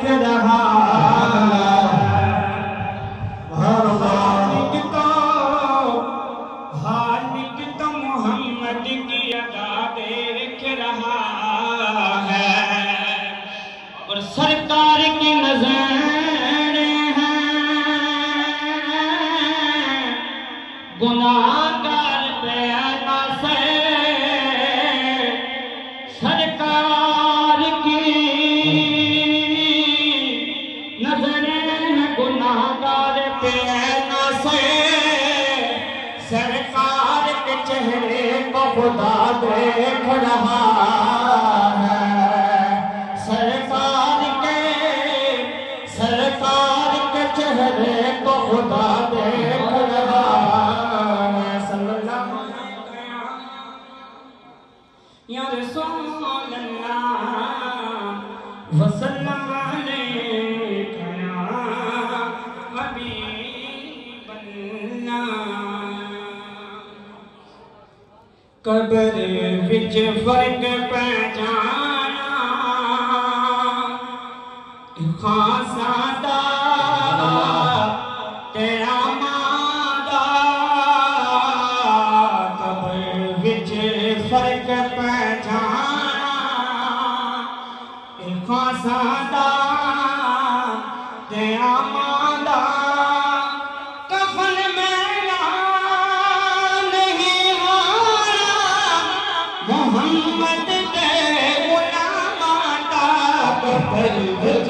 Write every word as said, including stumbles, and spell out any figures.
देख रहा सरकार की नजर है गुनाहगार पे नासे सरकार की नजर है गुनाहगार पे नासे सरकार के चेहरे को खुदा देख रहा को खुदा देख रहा है। सल्लल्लाहु या रसूल अल्लाह वसल्लम अलैका या हबीब अल्लाह। कब्र विच फर्क पहचाना खासा तेरा मादा कब्र विच फर्क पहचाना खासा तेरा मादा कफन मेरा नहीं हारा मोहम्मद के गुलाम का कब्र